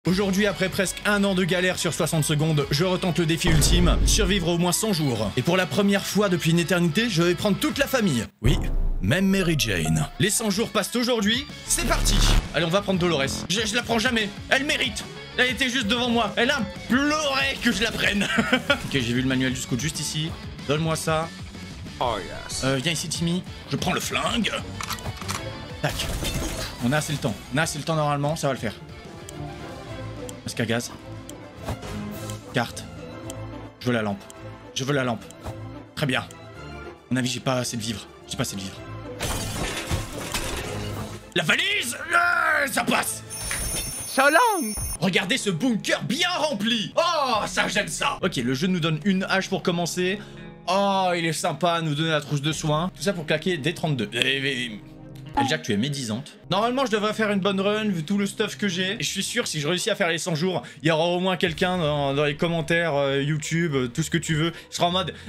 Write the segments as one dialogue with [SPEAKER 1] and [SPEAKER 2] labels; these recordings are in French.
[SPEAKER 1] Aujourd'hui, après presque 1 an de galère sur 60 secondes, je retente le défi ultime, survivre au moins 100 jours. Et pour la première fois depuis une éternité, je vais prendre toute la famille. Oui, même Mary Jane. Les 100 jours passent aujourd'hui, c'est parti. Allez, on va prendre Dolores. Je la prends jamais, elle mérite. Elle était juste devant moi, elle implorait que je la prenne. Ok, j'ai vu le manuel du scout juste ici. Donne-moi ça.
[SPEAKER 2] Oh yes.
[SPEAKER 1] Viens ici, Timmy. Je prends le flingue. Tac. On a assez le temps. On a assez le temps normalement, ça va le faire. Masque à gaz. Carte. Je veux la lampe. Je veux la lampe. Très bien. À mon avis, j'ai pas assez de vivres. J'ai pas assez de vivres. La valise, ça passe.
[SPEAKER 2] So long.
[SPEAKER 1] Regardez ce bunker bien rempli. Oh, ça j'aime ça. Ok, le jeu nous donne une hache pour commencer. Oh, il est sympa, nous donner la trousse de soins. Tout ça pour claquer des 32. Jack, tu es médisante. Normalement, je devrais faire une bonne run vu tout le stuff que j'ai. Et je suis sûr, si je réussis à faire les 100 jours, il y aura au moins quelqu'un dans les commentaires, YouTube, tout ce que tu veux. Je serai en mode...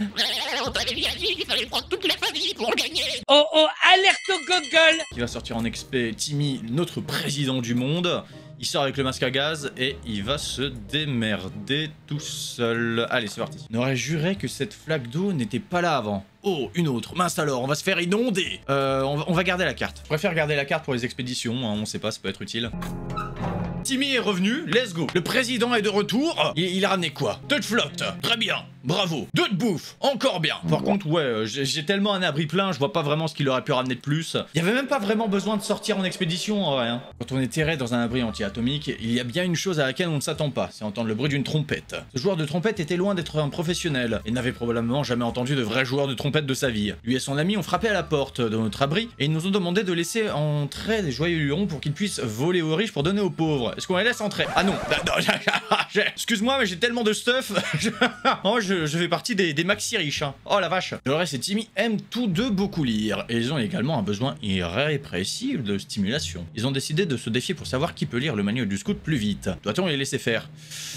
[SPEAKER 3] Il fallait prendre toute la famille pour gagner.
[SPEAKER 4] Oh oh, alerte au Google.
[SPEAKER 1] Qui va sortir en XP, Timmy, notre président du monde. Il sort avec le masque à gaz et il va se démerder tout seul. Allez, c'est parti. On aurait juré que cette flaque d'eau n'était pas là avant. Oh, une autre. Mince alors, on va se faire inonder. On va garder la carte. Je préfère garder la carte pour les expéditions, hein, on sait pas, ça peut être utile. Timmy est revenu, let's go. Le président est de retour. Il a ramené quoi? 2 de flotte. Très bien, bravo. 2 de bouffe, encore bien. Par contre, ouais, j'ai tellement un abri plein, je vois pas vraiment ce qu'il aurait pu ramener de plus. Il y avait même pas vraiment besoin de sortir en expédition en vrai. Hein. Quand on est terré dans un abri anti-atomique, il y a bien une chose à laquelle on ne s'attend pas, c'est entendre le bruit d'une trompette. Ce joueur de trompette était loin d'être un professionnel et n'avait probablement jamais entendu de vrai joueur de trompette de sa vie. Lui et son ami ont frappé à la porte de notre abri et ils nous ont demandé de laisser entrer des joyeux lurons pour qu'ils puissent voler aux riches pour donner aux pauvres. Est-ce qu'on les laisse entrer? Ah non, excuse-moi mais j'ai tellement de stuff. Oh, je fais partie des maxi riches hein. Oh la vache. Dolores et Timmy aiment tous deux beaucoup lire et ils ont également un besoin irrépressible de stimulation. Ils ont décidé de se défier pour savoir qui peut lire le manuel du scout plus vite. Doit-on les laisser faire?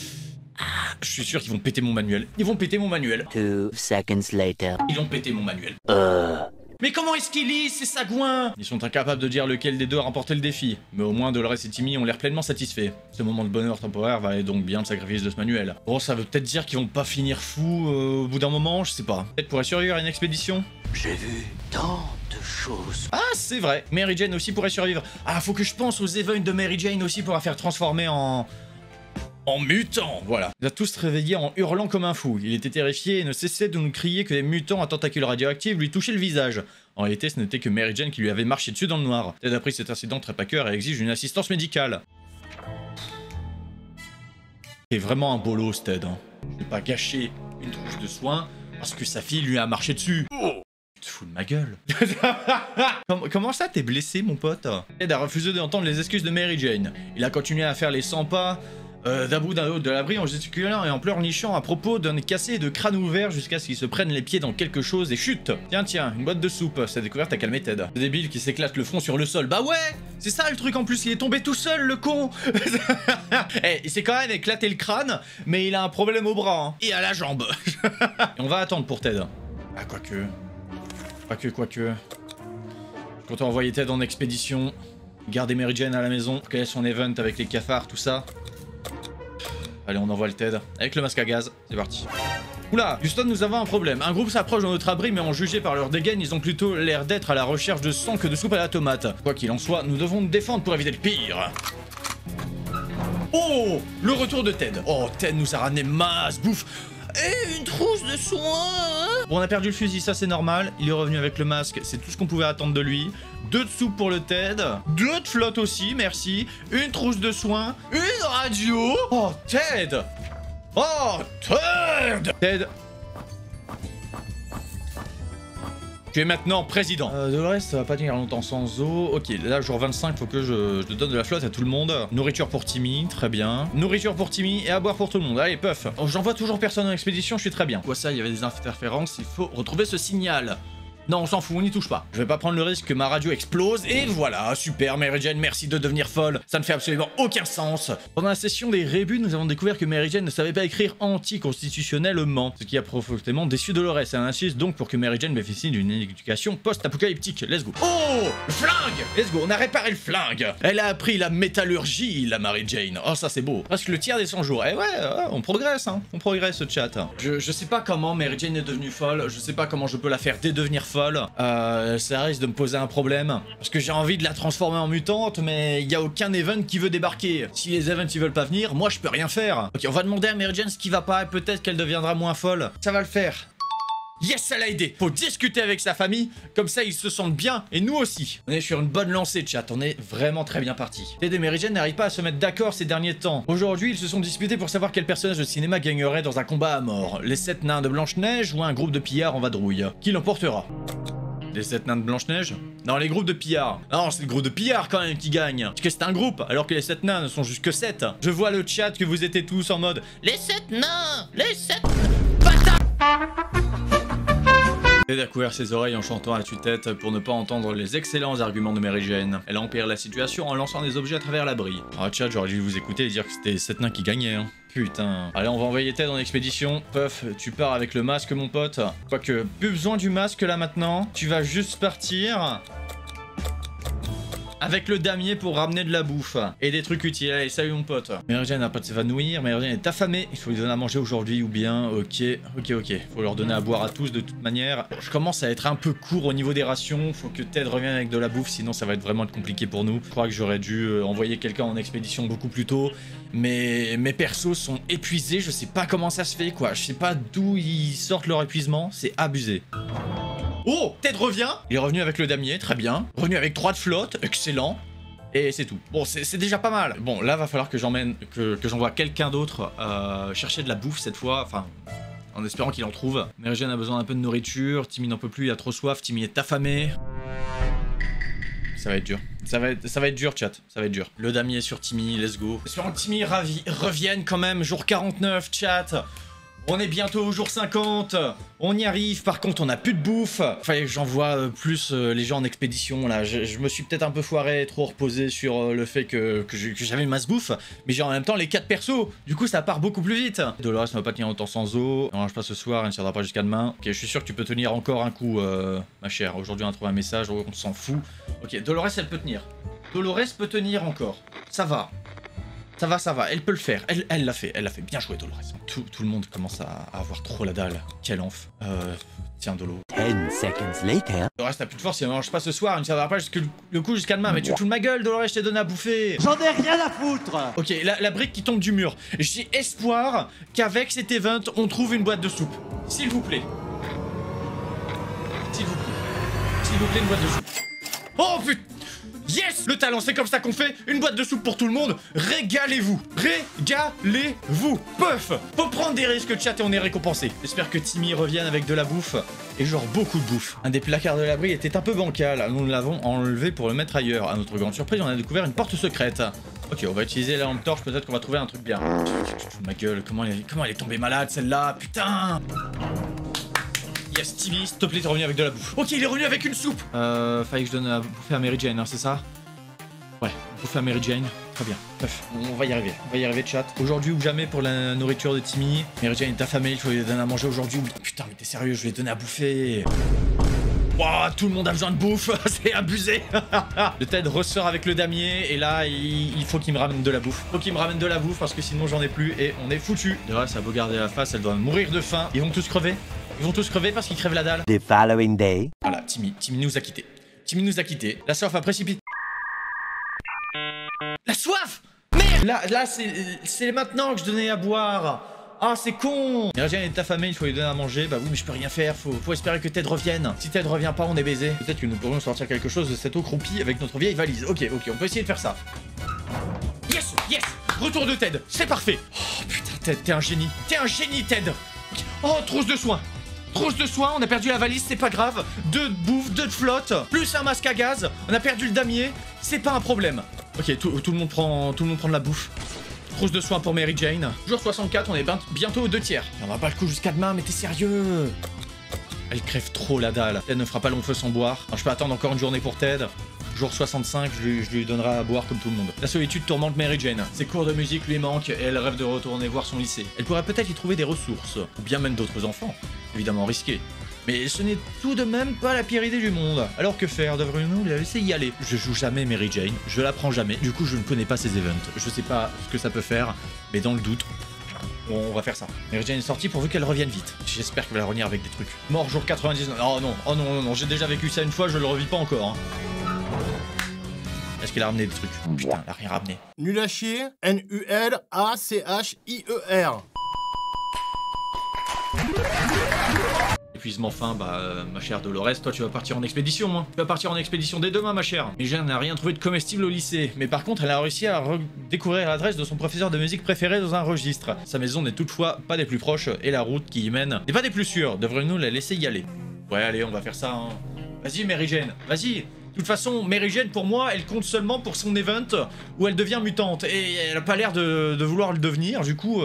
[SPEAKER 1] Je suis sûr qu'ils vont péter mon manuel. Ils vont péter mon manuel.
[SPEAKER 5] 2 seconds later.
[SPEAKER 1] Ils ont pété mon manuel. Mais comment est-ce qu'ils lisent, ces sagouins? Ils sont incapables de dire lequel des deux a remporté le défi. Mais au moins, Dolores et Timmy ont l'air pleinement satisfaits. Ce moment de bonheur temporaire valait donc bien le sacrifice de ce manuel. Bon, ça veut peut-être dire qu'ils vont pas finir fous au bout d'un moment, je sais pas. Peut-être pourrait survivre à une expédition?
[SPEAKER 5] J'ai vu tant de choses.
[SPEAKER 1] Ah, c'est vrai. Mary Jane aussi pourrait survivre. Ah, faut que je pense aux events de Mary Jane aussi pour la faire transformer en mutant, voilà. Il a tous se réveillé en hurlant comme un fou. Il était terrifié et ne cessait de nous crier que les mutants à tentacules radioactives lui touchaient le visage. En réalité, ce n'était que Mary Jane qui lui avait marché dessus dans le noir. Ted a pris cet incident très à cœur et exige une assistance médicale. C'est vraiment un bolos, Ted. Hein. Je vais pas gâcher une trousse de soins parce que sa fille lui a marché dessus. Oh, tu te fous de ma gueule. Comment ça, t'es blessé, mon pote? Ted a refusé d'entendre les excuses de Mary Jane. Il a continué à faire les 100 pas d'un bout d'un autre de l'abri en gesticulant et en pleurnichant à propos d'un nez cassé et de crâne ouvert jusqu'à ce qu'il se prenne les pieds dans quelque chose et chute. Tiens, une boîte de soupe. Cette découverte a calmé Ted. Ce débile qui s'éclate le front sur le sol. Bah ouais, c'est ça le truc en plus, il est tombé tout seul, le con. Eh, il s'est quand même éclaté le crâne, mais il a un problème au bras hein, et à la jambe. Et on va attendre pour Ted. Ah, quoique. Quand on envoyait Ted en expédition, garder Mary Jane à la maison, pour qu'elle ait son event avec les cafards, tout ça. Allez, on envoie le Ted. Avec le masque à gaz, c'est parti. Oula, Houston, nous avons un problème. Un groupe s'approche de notre abri, mais en jugé par leur dégaine, ils ont plutôt l'air d'être à la recherche de sang que de soupe à la tomate. Quoi qu'il en soit, nous devons nous défendre pour éviter le pire. Oh, le retour de Ted. Oh, Ted nous a ramené masse bouffe. Et une trousse de soins. Bon, on a perdu le fusil, ça c'est normal. Il est revenu avec le masque, c'est tout ce qu'on pouvait attendre de lui. 2 de soupe pour le Ted. 2 de flotte aussi, merci. Une trousse de soins. Une radio. Oh, Ted. Oh, Ted. Ted. Tu es maintenant président. Dolores, ça va pas tenir longtemps sans eau. Ok, là, jour 25, faut que je donne de la flotte à tout le monde. Nourriture pour Timmy, très bien. Nourriture pour Timmy et à boire pour tout le monde. Allez, puff. Oh, j'envoie toujours personne en expédition, je suis très bien. Quoi ça, il y avait des interférences, il faut retrouver ce signal. Non, on s'en fout, on n'y touche pas. Je vais pas prendre le risque que ma radio explose. Et voilà, super, Mary Jane, merci de devenir folle. Ça ne fait absolument aucun sens. Pendant la session des rébus, nous avons découvert que Mary Jane ne savait pas écrire anticonstitutionnellement, ce qui a profondément déçu Dolores. Elle insiste donc pour que Mary Jane bénéficie d'une éducation post-apocalyptique. Let's go. Oh, le flingue. Let's go, on a réparé le flingue. Elle a appris la métallurgie, la Mary Jane. Oh, ça c'est beau. Presque le tiers des 100 jours. Eh ouais, on progresse, hein. On progresse, ce chat. Je sais pas comment Mary Jane est devenue folle. Je sais pas comment je peux la faire dédevenir folle. Ça risque de me poser un problème. Parce que j'ai envie de la transformer en mutante, mais il y a aucun event qui veut débarquer. Si les events ils veulent pas venir, moi je peux rien faire. Ok, on va demander à Mary Jane ce qui va pas et peut-être qu'elle deviendra moins folle. Ça va le faire. Yes, ça l'a aidé. Faut discuter avec sa famille, comme ça ils se sentent bien, et nous aussi. On est sur une bonne lancée, chat, on est vraiment très bien parti. Ted et Mary Jane n'arrivent pas à se mettre d'accord ces derniers temps. Aujourd'hui, ils se sont disputés pour savoir quel personnage de cinéma gagnerait dans un combat à mort. Les 7 nains de Blanche-Neige ou un groupe de pillards en vadrouille. Qui l'emportera? Les 7 nains de Blanche-Neige? Non, les groupes de pillards. Non, c'est le groupe de pillards quand même qui gagne. Parce que c'est un groupe, alors que les 7 nains ne sont juste que 7. Je vois le chat que vous étiez tous en mode les 7 nains, les 7 bâtards. Ted a couvert ses oreilles en chantant à tue-tête pour ne pas entendre les excellents arguments de Mary Jane. Elle empire la situation en lançant des objets à travers l'abri. Ah chat, j'aurais dû vous écouter et dire que c'était 7 nains qui gagnaient, hein. Putain. Allez, on va envoyer Ted en expédition. Puff, tu pars avec le masque, mon pote. Quoique, plus besoin du masque là maintenant. Tu vas juste partir avec le damier pour ramener de la bouffe et des trucs utiles. Allez, salut mon pote. Mary Jane n'a pas de s'évanouir. Mary Jane est affamée. Il faut lui donner à manger aujourd'hui ou bien... Ok. Faut leur donner à boire à tous de toute manière. Je commence à être un peu court au niveau des rations. Faut que Ted revienne avec de la bouffe, sinon ça va être vraiment compliqué pour nous. Je crois que j'aurais dû envoyer quelqu'un en expédition beaucoup plus tôt. Mais mes persos sont épuisés. Je sais pas comment ça se fait, quoi. Je sais pas d'où ils sortent leur épuisement. C'est abusé. Oh, Ted revient. Il est revenu avec le damier, très bien. Revenu avec 3 de flotte, excellent. Et c'est tout. Bon, c'est déjà pas mal. Bon, là, va falloir que j'envoie quelqu'un d'autre chercher de la bouffe cette fois. Enfin, en espérant qu'il en trouve. Mary Jane a besoin d'un peu de nourriture. Timmy n'en peut plus, il a trop soif. Timmy est affamé. Ça va être dur. Ça va être dur, chat. Ça va être dur. Le damier sur Timmy, let's go. Espérons que Timmy revienne quand même. Jour 49, chat. On est bientôt au jour 50, on y arrive, par contre on a plus de bouffe. Enfin, j'envoie plus les gens en expédition là, je me suis peut-être un peu foiré, trop reposé sur le fait que j'avais masse bouffe, mais j'ai en même temps les 4 persos, du coup ça part beaucoup plus vite. Dolores ne va pas tenir autant sans eau, on mange pas ce soir, elle ne tiendra pas jusqu'à demain. Ok, je suis sûr que tu peux tenir encore un coup, ma chère. Aujourd'hui on a trouvé un message, on s'en fout. Ok, Dolores elle peut tenir. Dolores peut tenir encore, ça va. Ça va, elle peut le faire, elle l'a fait, bien joué Dolores. Tout le monde commence à avoir trop la dalle, quel enf. Tiens Dolo.
[SPEAKER 5] 10 seconds later.
[SPEAKER 1] Dolores t'as plus de force, si elle ne mange pas ce soir, elle ne tiendra pas le coup jusqu'à demain, mais tu te fous de ma gueule Dolores, je t'ai donné à bouffer.
[SPEAKER 5] J'en ai rien à foutre.
[SPEAKER 1] Ok, la brique qui tombe du mur, j'ai espoir qu'avec cet event, on trouve une boîte de soupe. S'il vous plaît. S'il vous plaît, une boîte de soupe. Oh putain. Yes! Le talent, c'est comme ça qu'on fait. Une boîte de soupe pour tout le monde. Régalez-vous. Régalez-vous. Puff! Faut prendre des risques, chat, et on est récompensé. J'espère que Timmy revienne avec de la bouffe. Et genre beaucoup de bouffe. Un des placards de l'abri était un peu bancal. Nous l'avons enlevé pour le mettre ailleurs. À notre grande surprise, on a découvert une porte secrète. Ok, on va utiliser la lampe torche. Peut-être qu'on va trouver un truc bien. Ma gueule, comment elle est tombée malade, celle-là? Putain! Yes, Timmy, s'il te plaît, t'es revenu avec de la bouffe. Ok, il est revenu avec une soupe. Fallait que je donne à bouffer à Mary Jane, hein, c'est ça? Ouais, bouffer à Mary Jane. Très bien. Bref, on va y arriver. On va y arriver, chat. Aujourd'hui ou jamais pour la nourriture de Timmy. Mary Jane est affamée, il faut lui donner à manger aujourd'hui. Putain, mais t'es sérieux, je lui ai donné à bouffer. Wow, tout le monde a besoin de bouffe, c'est abusé. Le Ted ressort avec le damier et là il faut qu'il me ramène de la bouffe. Faut qu'il me ramène de la bouffe parce que sinon j'en ai plus et on est foutu. D'ailleurs ça a beau garder la face, elle doit mourir de faim. Ils vont tous crever. Ils vont tous crever parce qu'ils crèvent la dalle.
[SPEAKER 5] The following day.
[SPEAKER 1] Voilà, Timmy nous a quittés. Timmy nous a quittés. La soif a précipité. La soif! Merde! Là c'est maintenant que je donnais à boire. Ah, c'est con! Mary Jane est affamée, il faut lui donner à manger. Bah oui, mais je peux rien faire, faut espérer que Ted revienne. Si Ted revient pas, on est baisé. Peut-être que nous pourrions sortir quelque chose de cette eau croupie avec notre vieille valise. Ok, on peut essayer de faire ça. Yes! Retour de Ted, c'est parfait! Oh putain, Ted, t'es un génie. T'es un génie, Ted! Oh, trousse de soins! Trousse de soins, on a perdu la valise, c'est pas grave. 2 de bouffe, 2 de flotte, plus un masque à gaz. On a perdu le damier, c'est pas un problème. Ok, tout le monde prend de la bouffe. Trousse de soins pour Mary Jane. Jour 64, on est bientôt aux 2 tiers. On va pas le coup jusqu'à demain, mais t'es sérieux? Elle crève trop la dalle. Ted ne fera pas long feu sans boire. Alors, je peux attendre encore une journée pour Ted. Jour 65, je lui donnerai à boire comme tout le monde. La solitude tourmente Mary Jane. Ses cours de musique lui manquent et elle rêve de retourner voir son lycée. Elle pourrait peut-être y trouver des ressources, ou bien même d'autres enfants. Évidemment risqué. Mais ce n'est tout de même pas la pire idée du monde. Alors que faire? Devrions-nous la laisser y aller? Je joue jamais Mary Jane, je la prends jamais. Du coup, je ne connais pas ses events. Je sais pas ce que ça peut faire, mais dans le doute, on va faire ça. Mary Jane est sortie pourvu qu'elle revienne vite. J'espère qu'elle va revenir avec des trucs. Mort jour 99. Oh non, oh non, non, non, j'ai déjà vécu ça une fois, je le revis pas encore. Hein. Est-ce qu'elle a ramené des trucs? Oh, putain, elle a rien ramené.
[SPEAKER 6] Nul à chier, N-U-L-A-C-H-I-E-R.
[SPEAKER 1] Épuisement fin, ma chère Dolores, toi tu vas partir en expédition, hein. Tu vas partir en expédition dès demain, ma chère. Mais Jeanne n'a rien trouvé de comestible au lycée. Mais par contre, elle a réussi à découvrir l'adresse de son professeur de musique préféré dans un registre. Sa maison n'est toutefois pas des plus proches et la route qui y mène n'est pas des plus sûres. Devrions-nous la laisser y aller? Ouais, allez, on va faire ça, hein. Vas-y, Mary Jane, vas-y. De toute façon, Mary Jane, pour moi, elle compte seulement pour son event où elle devient mutante. Et elle a pas l'air de vouloir le devenir, du coup...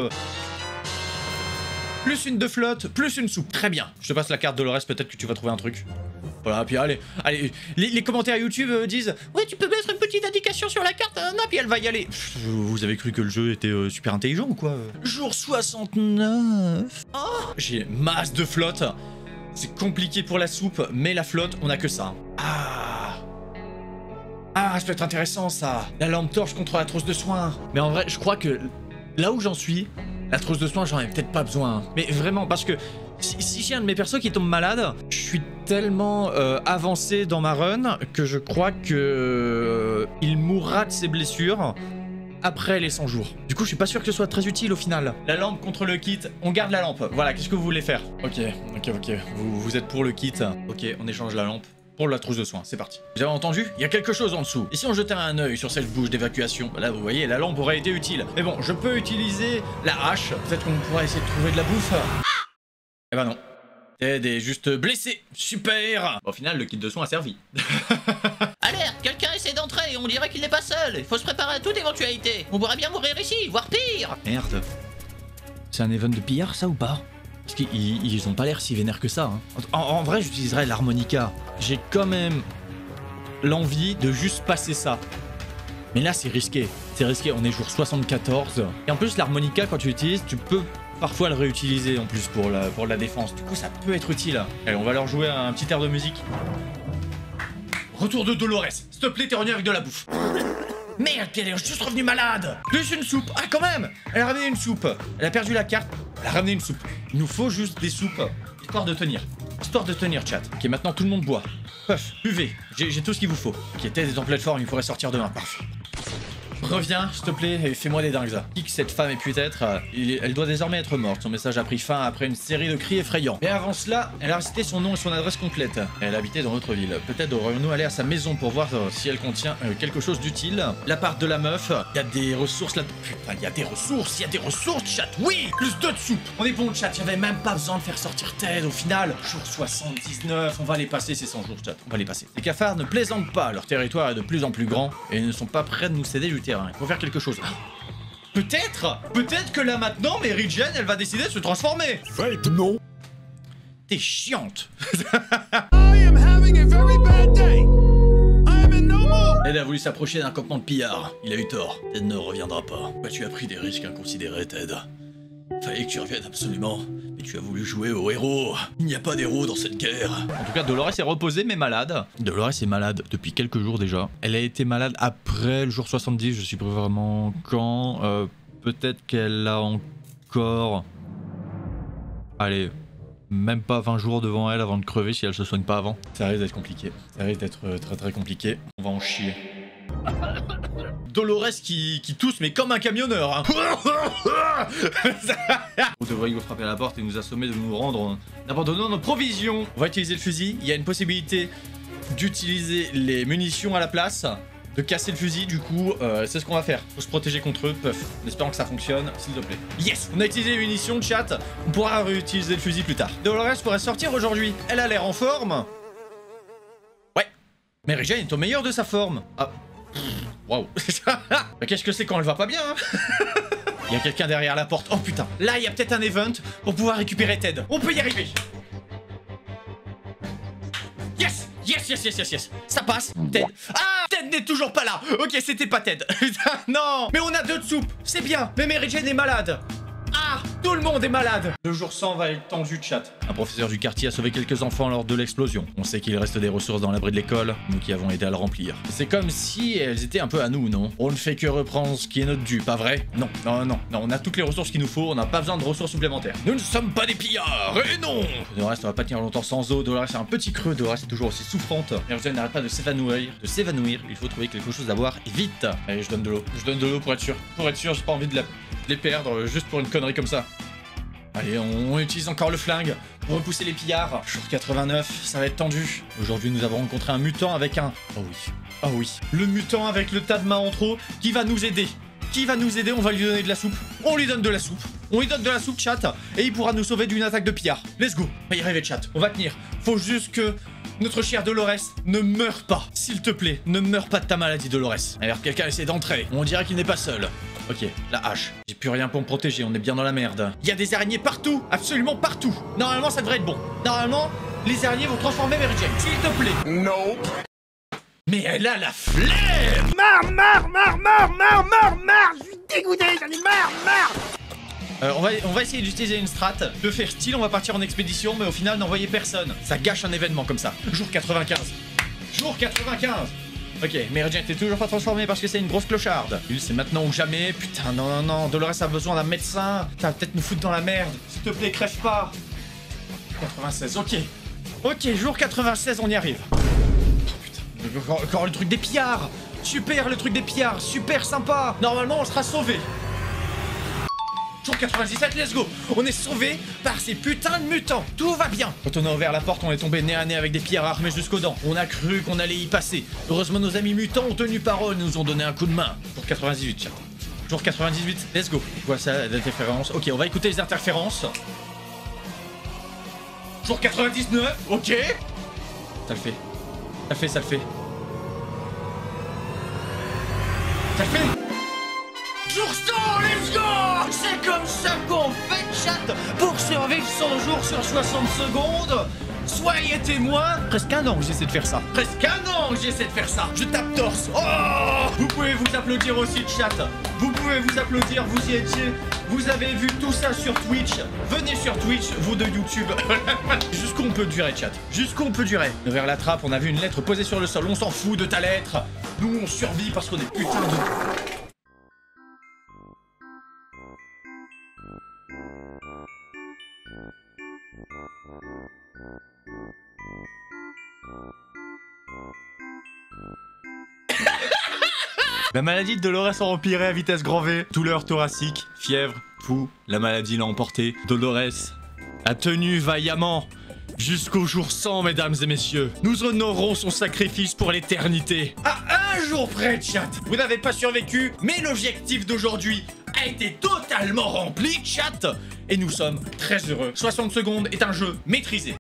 [SPEAKER 1] Plus une de flotte, plus une soupe. Très bien. Je te passe la carte Dolores, peut-être que tu vas trouver un truc. Voilà, puis allez, les commentaires YouTube disent « Ouais, tu peux mettre une petite indication sur la carte, puis elle va y aller. » Vous avez cru que le jeu était super intelligent ou quoi? Jour 69. Oh, j'ai masse de flotte. C'est compliqué pour la soupe, mais la flotte, on a que ça. Ah, ça peut être intéressant, ça. La lampe torche contre la trousse de soins. Mais en vrai, je crois que là où j'en suis... La trousse de soins, j'en ai peut-être pas besoin. Mais vraiment, parce que si j'ai un de mes persos qui tombe malade, je suis tellement avancé dans ma run que je crois que il mourra de ses blessures après les 100 jours. Du coup, je suis pas sûr que ce soit très utile au final. La lampe contre le kit, on garde la lampe. Voilà, qu'est-ce que vous voulez faire? Ok. Vous êtes pour le kit. Ok, on échange la lampe. Pour la trousse de soins, c'est parti. Vous avez entendu? Il y a quelque chose en dessous. Et si on jetait un œil sur cette bouche d'évacuation? Là, vous voyez, la lampe aurait été utile. Mais bon, je peux utiliser la hache. Peut-être qu'on pourra essayer de trouver de la bouffe. Eh ben non. Ted est juste blessé. Super. Au final, le kit de soins a servi.
[SPEAKER 3] Alerte, quelqu'un essaie d'entrer et on dirait qu'il n'est pas seul. Il faut se préparer à toute éventualité. On pourrait bien mourir ici, voire pire.
[SPEAKER 1] Merde. C'est un event de pillard, ça ou pas? Parce qu'ils ont pas l'air si vénères que ça. Hein. En vrai, j'utiliserais l'harmonica. J'ai quand même l'envie de juste passer ça. Mais là, c'est risqué. C'est risqué, on est jour 74. Et en plus, l'harmonica, quand tu l'utilises, tu peux parfois le réutiliser en plus pour la défense. Du coup, ça peut être utile. Allez, on va leur jouer un petit air de musique. Retour de Dolores. S'il te plaît, t'es revenu avec de la bouffe. Merde, elle est juste revenue malade. Plus une soupe. Ah, quand même. Elle a ramené une soupe. Elle a perdu la carte. Elle a ramené une soupe. Il nous faut juste des soupes. Histoire de tenir. Histoire de tenir, chat. Ok, maintenant tout le monde boit. Puff, buvez. J'ai tout ce qu'il vous faut. Ok, Ted est en pleine forme. Il pourrait sortir demain. Parfait. Reviens, s'il te plaît, et fais-moi des dingues. Qui que cette femme ait pu être, elle doit désormais être morte. Son message a pris fin après une série de cris effrayants. Mais avant cela, elle a cité son nom et son adresse complète. Elle habitait dans notre ville. Peut-être devrions-nous aller à sa maison pour voir si elle contient quelque chose d'utile. L'appart de la meuf, il y a des ressources là. Putain, il y a des ressources, chat. Oui, plus 2 de soupe. On est bon, chat. J'avais même pas besoin de faire sortir Ted au final. Jour 79, on va les passer ces 100 jours, chat. On va les passer. Les cafards ne plaisantent pas. Leur territoire est de plus en plus grand et ils ne sont pas prêts de nous céder du terrain. Il faut faire quelque chose. Peut-être que là maintenant, Mary Jane, elle va décider de se transformer.
[SPEAKER 6] Fake, non.
[SPEAKER 1] T'es chiante. Ted a voulu s'approcher d'un campement de pillards. Il a eu tort. Ted ne reviendra pas. Bah, tu as pris des risques inconsidérés, Ted. Fallait que tu reviennes absolument. Mais tu as voulu jouer au héros. Il n'y a pas d'héros dans cette guerre. En tout cas, Dolores est reposée mais malade. Dolores est malade depuis quelques jours déjà. Elle a été malade après le jour 70, je sais pas vraiment quand. Peut-être qu'elle a encore... Allez, même pas 20 jours devant elle avant de crever si elle se soigne pas avant. Ça risque d'être compliqué. Ça risque d'être très compliqué. On va en chier. Dolores qui tousse mais comme un camionneur. Hein. Vous devriez frapper à la porte et nous assommer de nous rendre en abandonnant nos provisions. On va utiliser le fusil. Il y a une possibilité d'utiliser les munitions à la place, de casser le fusil. Du coup, c'est ce qu'on va faire. Faut se protéger contre eux. Puff. En espérant que ça fonctionne, s'il te plaît. Yes, on a utilisé les munitions, chat. On pourra réutiliser le fusil plus tard. Dolores pourrait sortir aujourd'hui. Elle a l'air en forme. Ouais. Mary Jane est au meilleur de sa forme. Ah. Waouh. Qu'est-ce que c'est quand elle va pas bien, hein. Il y a quelqu'un derrière la porte. Oh putain. Là, il y a peut-être un event pour pouvoir récupérer Ted. On peut y arriver. yes. Ça passe. Ted. Ah, Ted n'est toujours pas là. Ok, c'était pas Ted. Non. Mais on a 2 de soupe. C'est bien. Mais Mary Jane est malade. Ah, tout le monde est malade. Le jour 100 va être tendu, chat. Un professeur du quartier a sauvé quelques enfants lors de l'explosion. On sait qu'il reste des ressources dans l'abri de l'école, nous qui avons aidé à le remplir. C'est comme si elles étaient un peu à nous, non? On ne fait que reprendre ce qui est notre dû, pas vrai? Non, on a toutes les ressources qu'il nous faut, on n'a pas besoin de ressources supplémentaires. Nous ne sommes pas des pillards, et non! Dolores, on va pas tenir longtemps sans eau, Dolores a un petit creux, Dolores est toujours aussi souffrante. Mary n'arrête pas de s'évanouir, il faut trouver quelque chose à boire, et vite! Allez, je donne de l'eau pour être sûr. Pour être sûr, j'ai pas envie de les perdre juste pour une connerie comme ça. Allez, on utilise encore le flingue pour repousser les pillards. Jour 89, ça va être tendu. Aujourd'hui, nous avons rencontré un mutant avec un... Oh oui. Le mutant avec le tas de mains en trop qui va nous aider. On va lui donner de la soupe. On lui donne de la soupe, chat. Et il pourra nous sauver d'une attaque de pillards. Let's go. On va y arriver, chat. On va tenir. Faut juste que notre chère Dolores ne meure pas. S'il te plaît, ne meurs pas de ta maladie, Dolores. Alors, quelqu'un essaie d'entrer. On dirait qu'il n'est pas seul. Ok, la hache. J'ai plus rien pour me protéger, on est bien dans la merde. Il y a des araignées partout, absolument partout. Normalement, ça devrait être bon. Normalement, les araignées vont transformer Mary Jane, s'il te plaît.
[SPEAKER 6] Non.
[SPEAKER 1] Mais elle a la flemme.
[SPEAKER 6] Marre. Je suis dégoûté, j'en ai marre.
[SPEAKER 1] On va essayer d'utiliser une strat. De faire style, on va partir en expédition, mais au final, n'envoyer personne. Ça gâche un événement comme ça. Jour 95. Ok, Mary Jane t'es toujours pas transformée parce que c'est une grosse clocharde. C'est maintenant ou jamais. Putain, non. Dolores a besoin d'un médecin. Ça va peut-être nous foutre dans la merde. S'il te plaît, crève pas. 96, ok, jour 96, on y arrive. Oh, putain, encore le truc des pillards. Super, le truc des pillards. Super sympa. Normalement, on sera sauvés. Jour 97, let's go. On est sauvés par ces putains de mutants. Tout va bien. Quand on a ouvert la porte, on est tombé nez à nez avec des pillards armés jusqu'aux dents. On a cru qu'on allait y passer. Heureusement, nos amis mutants ont tenu parole, nous ont donné un coup de main. Jour 98, chat. Jour 98, let's go. Quoi ça, l'interférence? Ok, on va écouter les interférences. Jour 99, ok. Ça le fait. Jour 100, let's go. C'est comme ça qu'on fait, chat. Pour survivre 100 jours sur 60 secondes. Soyez témoins. Presque un an que j'essaie de faire ça. Je tape torse. Oh, vous pouvez vous applaudir aussi, chat. Vous pouvez vous applaudir, vous y étiez. Vous avez vu tout ça sur Twitch. Venez sur Twitch, vous de YouTube. Jusqu'où on peut durer, chat. Vers la trappe, on a vu une lettre posée sur le sol. On s'en fout de ta lettre. Nous, on survit parce qu'on est putain de... La maladie de Dolores a empiré à vitesse grand V. Douleur thoracique, fièvre, fou. La maladie l'a emporté. Dolores a tenu vaillamment jusqu'au jour 100, mesdames et messieurs. Nous honorons son sacrifice pour l'éternité. À un jour près, chat. Vous n'avez pas survécu, mais l'objectif d'aujourd'hui a été totalement rempli, chat. Et nous sommes très heureux. 60 secondes est un jeu maîtrisé.